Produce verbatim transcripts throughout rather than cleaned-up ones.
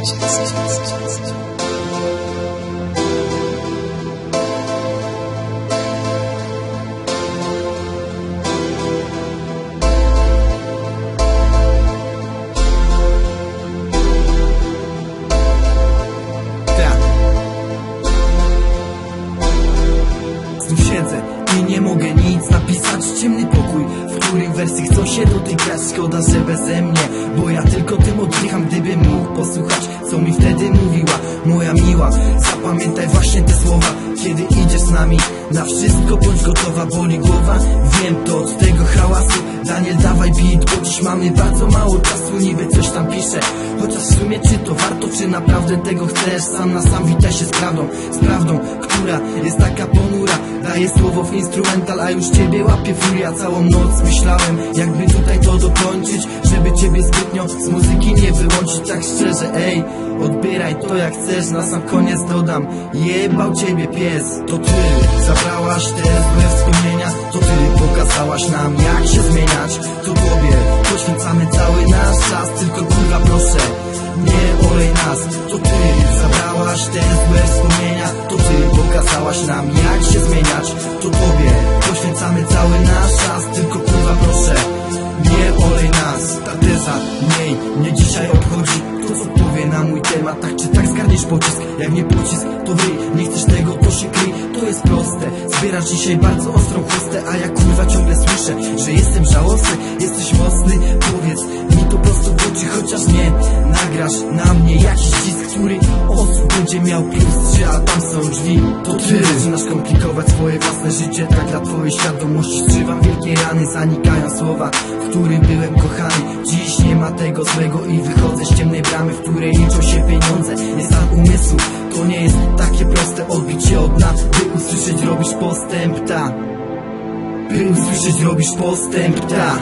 Siedzę i nie mogę nic napisać. Ciemny pokój, w którym wersy chcą się dotykać. Szkoda, że beze mnie, bo ja tylko tym oddycham. Gdybym mógł posłuchać, co mi wtedy mówiła moja miła. Zapamiętaj właśnie te słowa, kiedy idziesz z nami. Na wszystko bądź gotowa, boli głowa. Wiem to od tego hałasu. Daniel, dawaj beat, bo dziś mamy bardzo mało czasu. Niby coś tam piszę, chociaż w sumie czy to warto, czy naprawdę tego chcesz? Sam na sam witaj się z prawdą, z prawdą, która jest taka ponura. Daję słowo w instrumental, a już ciebie łapie furia. Całą noc myślałem, jakby tutaj to dokończyć, żeby ciebie zbytnio z muzyki nie wyłączyć. Tak szczerze, ej, odbieraj to jak chcesz. Na sam koniec dodam, jebał ciebie pies. To ty zabrałaś te złe wspomnienia, to ty pokazałaś nam jak się zmieniać. To tobie poświęcamy cały nasz czas, tylko kurwa proszę, nie olej nas. To ty zabrałaś te złe wspomnienia, to ty pokazałaś nam jak się zmieniać. To tobie poświęcamy cały nasz czas, tylko kurwa proszę, nie olej nas. Ta teza mniej mnie dzisiaj obchodzi, to co powie na mój temat. Tak czy tak zgarniesz pocisk, jak nie pocisk to wyj. Nie chcesz tego, to się kryj, to jest proste. Zbierasz dzisiaj bardzo ostrą chustę, a ja kurwa ciągle słyszę, że jestem żałosny. Jesteś mocny, powiedz mi to prosto w oczy, chociaż nie nagrasz na mnie jakiś ścisk, który osób będzie miał plus trzy, a tam są drzwi. To ty zaczynasz komplikować swoje własne życie, tak dla twojej świadomości strzywam wielkie rany. Zanikają słowa, w którym byłem kochany. Dziś nie ma tego złego i wychodzę z ciemnej bramy, w której liczą się pieniądze, nie stan umysłu. To nie jest takie proste, odbić się od nas, by usłyszeć robisz postęp, ta By usłyszeć robisz postęp, ta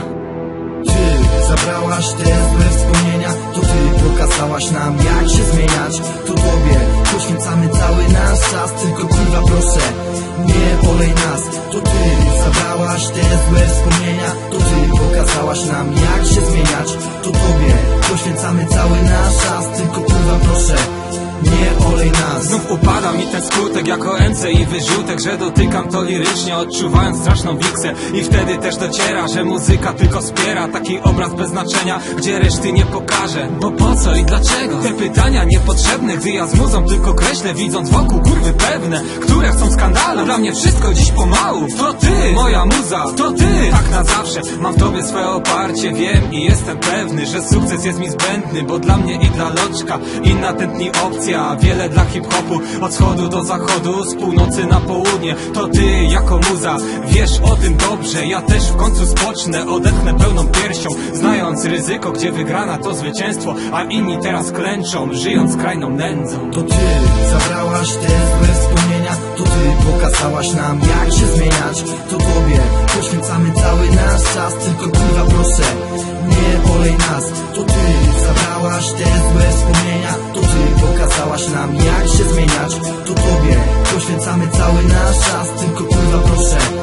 Ty zabrałaś te złe wspomnienia, to ty pokazałaś nam jak się zmieniać. To tobie poświęcamy cały nasz czas, tylko kurwa proszę, nie olej nas. To ty zabrałaś te złe wspomnienia, to ty pokazałaś nam jak się zmieniać. To tobie poświęcamy cały nasz czas, tylko kurwa proszę, nie olej nas. Znów upada mi ten skutek jako M C i wyrzutek, że dotykam to lirycznie, odczuwając straszną wiksę. I wtedy też dociera, że muzyka tylko wspiera taki obraz bez znaczenia, gdzie reszty nie pokażę. Bo po co i dlaczego? Te pytania niepotrzebne, gdy ja z muzą tylko kreślę, widząc wokół kurwy pewne, które chcą skandalu. Dla mnie wszystko dziś pomału. To ty, moja muza, to ty. Tak na zawsze, mam w tobie swoje oparcie. Wiem i jestem pewny, że sukces jest mi zbędny, bo dla mnie i dla Loczka inna tętni opcja. Wiele dla hip-hopu, od wschodu do zachodu, z północy na południe. To ty jako muza, wiesz o tym dobrze. Ja też w końcu spocznę, odetchnę pełną piersią, znając ryzyko, gdzie wygrana to zwycięstwo, a inni teraz klęczą, żyjąc skrajną nędzą. To ty zabrałaś te złe wspomnienia, to ty pokazałaś nam jak się zmieniać. To tobie poświęcamy cały nasz czas, tylko kurwa proszę, nie olej nas. To ty zabrałaś te złe wspomnienia, to ty pokazałaś nam jak się zmieniać. To tobie poświęcamy cały nasz czas, tylko kurwa proszę,